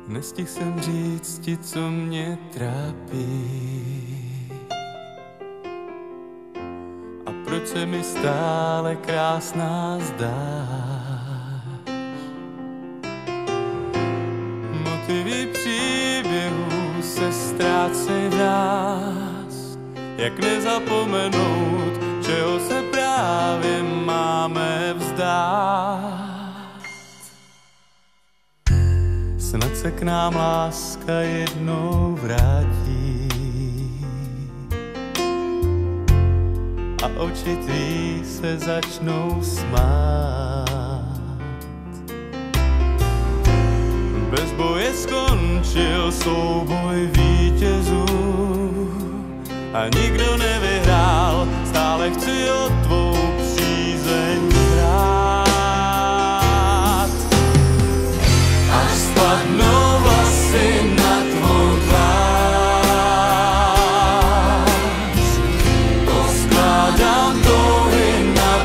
Nestihl jsem říct ti, co mě trápí. A proč se mi stále krásná zdáš? Motivy příběhů se ztrácejí v nás. Jak nezapomenout, čeho se právě máme vzdát? Snad se k nám láska jednou vrátí a oči tvý se začnou smát. Bez boje skončil souboj vítězů a nikdo nevyhrál, stále chci o tvou přízeň hrát. Až spadnou vlasy na tvou tvář, poskládám touhy na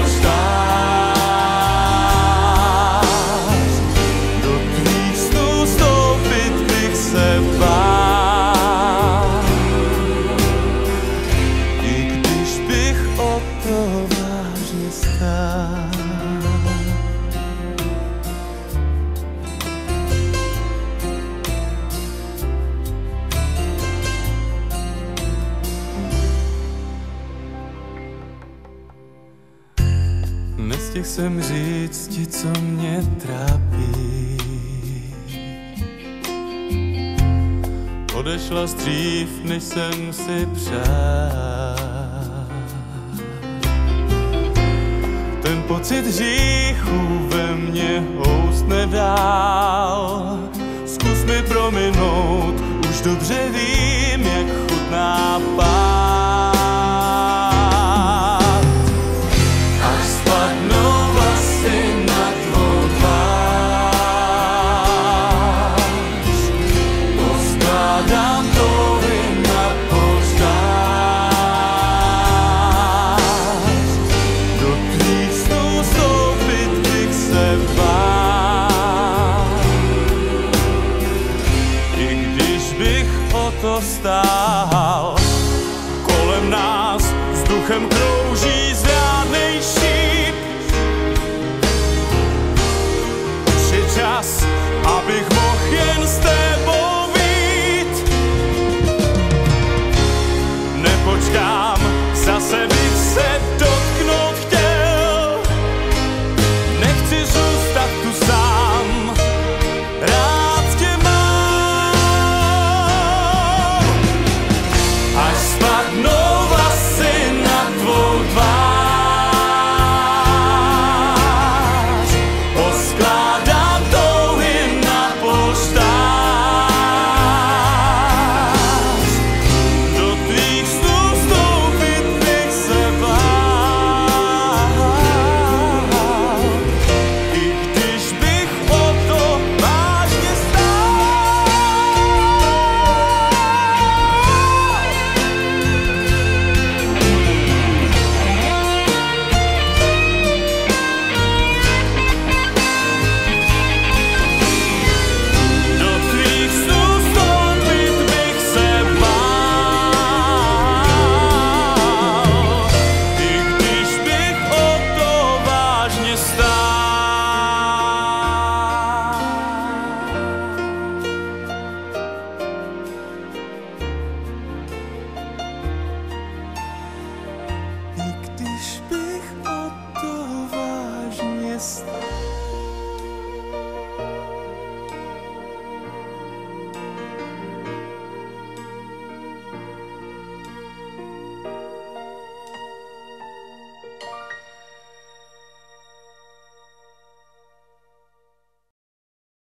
polštář. Do tvých snů vstoupit bych se bál, i když bych o to vážně stál. Nestihl jsem říct ti, co mě trápí. Odešla dřív, než jsem si přál. Ten pocit hříchu ve mně houstne dál. Zkus mi prominout, už dobře vím, jak chutná pát. Až spadnou vlasy na tvou tvář, poskládám touhy na polštář. Do tvých snů vstoupit bych se bál, i když bych o to stál. Kolem nás vzduchem krouží zrá.